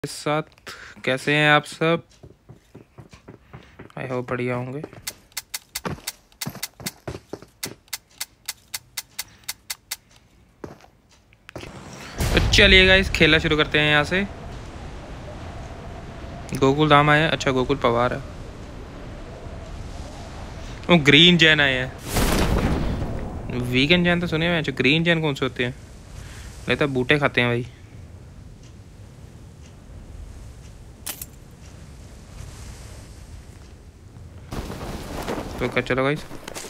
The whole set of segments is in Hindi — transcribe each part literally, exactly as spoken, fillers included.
इस साथ कैसे हैं आप सब? आई होप बढ़िया होंगे। तो चलिए गाइस खेलना शुरू करते हैं। यहाँ से गोकुल धाम आए हैं। अच्छा गोकुल पवार है। वो ग्रीन जैन आए हैं। वीगन जैन तो सुने हुए हैं। जो ग्रीन जैन कौन से होते हैं? लगता है बूटे खाते हैं भाई। तो क्या, चलो गाइस।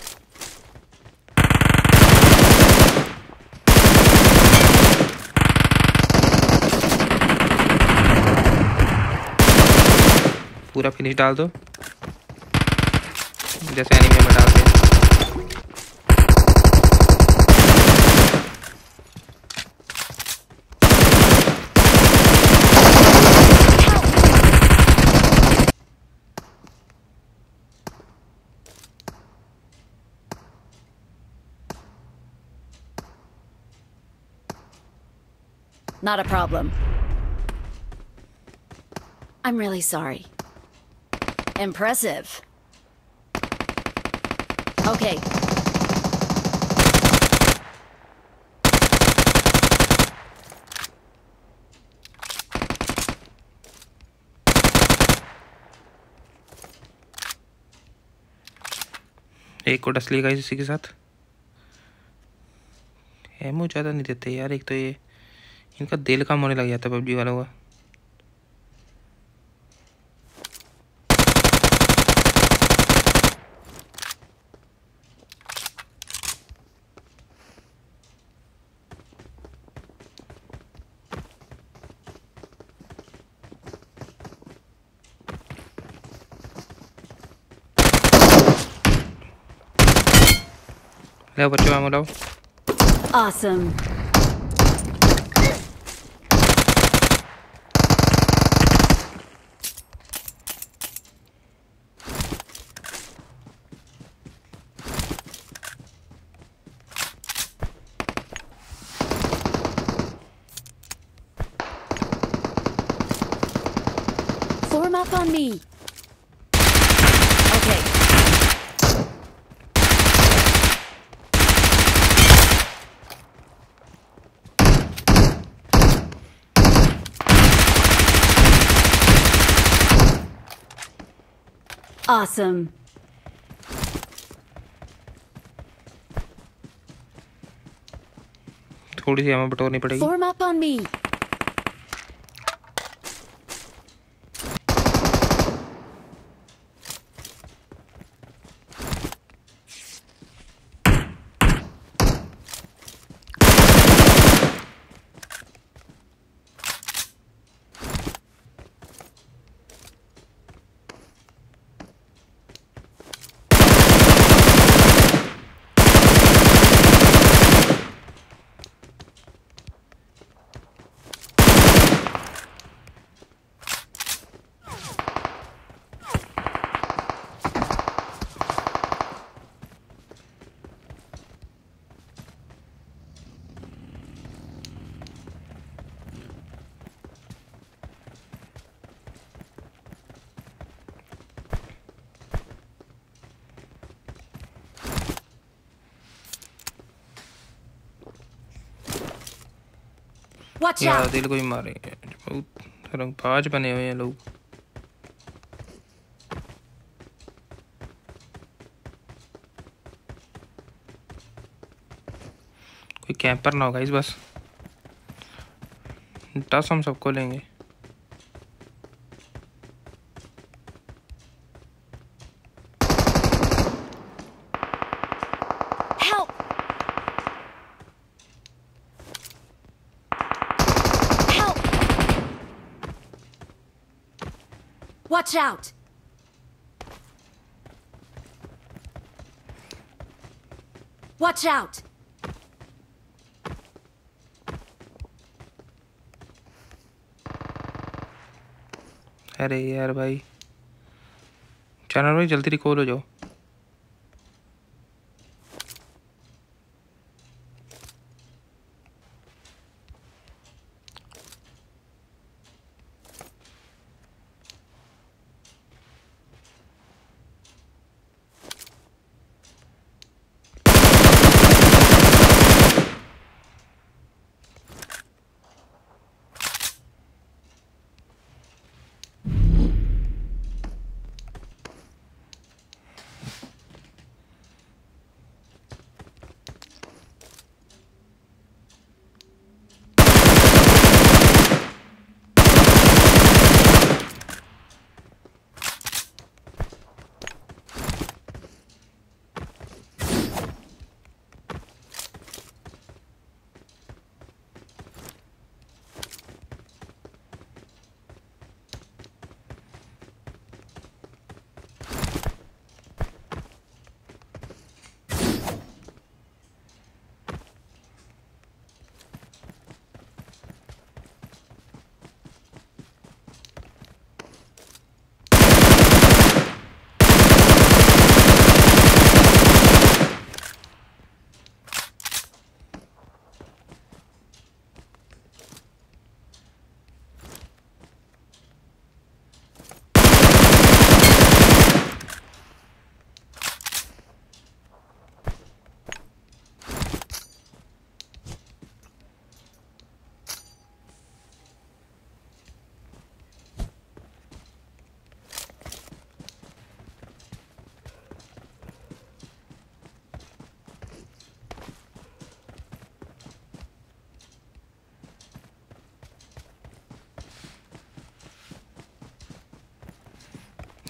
पूरा फिनिश डाल दो जैसे एनीमे में डालते हैं। Not a problem. I'm really sorry. Impressive. Okay. एक को डस लिएगा इसी के साथ। एमो ज़्यादा नहीं देते यार। एक तो ये इनका दिल कम होने लग जाता है पबजी वालों का। ले बच्चों आमो लाओ। Awesome. Form up on me. Okay. Awesome. थोड़ी सी हमें बटोरनी पड़ेगी। Form up on me. Watch यार out. दिल को ही मारेंगे। बहुत रंगबाज बने हुए हैं लोग। कोई कैंपर ना होगा इस बस। टस हम सबको लेंगे। Help. Help. Watch out. Watch out. अरे यार भाई, चैनल भाई जल्दी रिकॉल हो जाओ।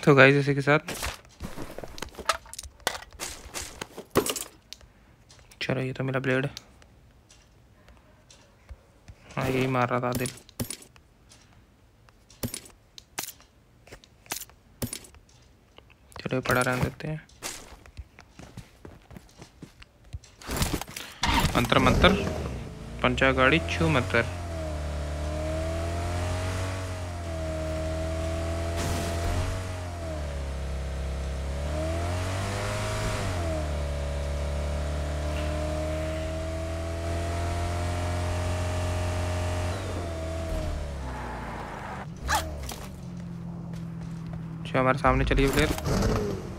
तो गाइस इसी के साथ चलो, ये तो मेरा ब्लेड। हाँ यही मार रहा था दिल। चलो पड़ा रहने देते हैं। मंत्र मंत्र पंचा गाड़ी छू मंत्र। जो हमारे सामने चलिए प्लेयर।